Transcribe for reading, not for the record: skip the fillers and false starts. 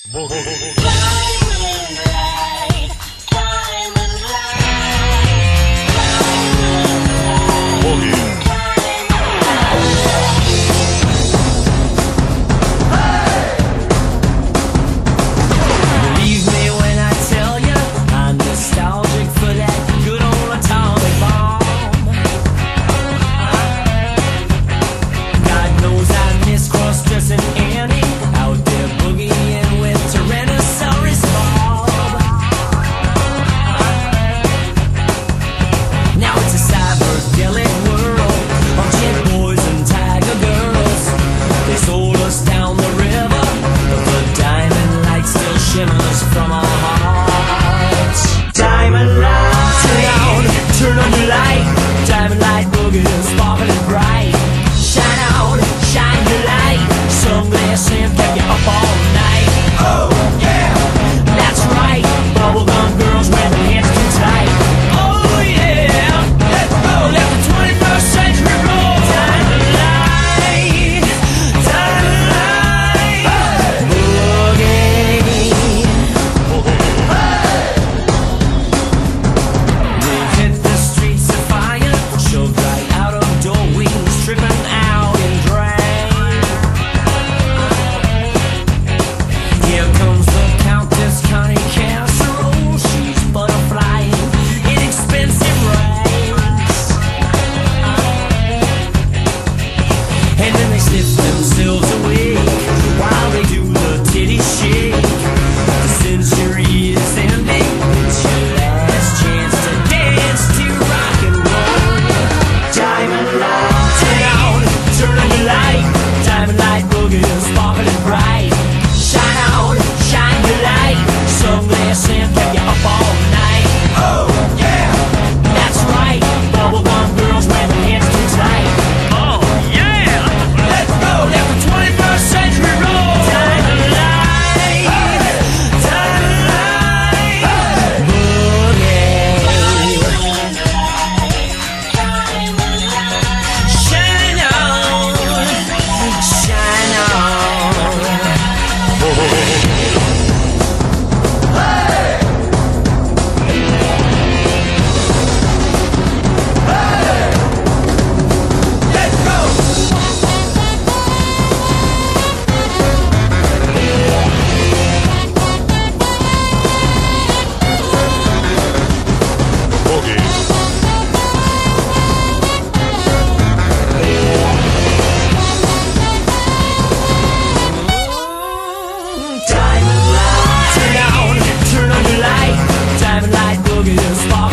Boogie. From our hearts, diamond light, turn on the light, diamond light boogie, sparkling bright. Shine on, shine your light, sunglass and take you up all night. Oh yeah, that's right, bubblegum girls wear their hands too tight. Oh yeah, let's go, let the 21st century roll. Diamond light, boogie. Themselves away while they do the titty shake. The century is ending. It's your last chance to dance to rock and roll. Diamond light, turn on the light. Diamond light boogie, sparkling bright. Shine on, shine your light. Sunglass and get you up all night. Oh yeah, that's right. Bubblegum girls wear their hands too tight. Oh yeah, let's go. Let the 21st century roll. Diamond light, boogie. Shine on, shine on. Let's go. Boogie. Diamond light, turn on the light. Diamond light boogie, spark.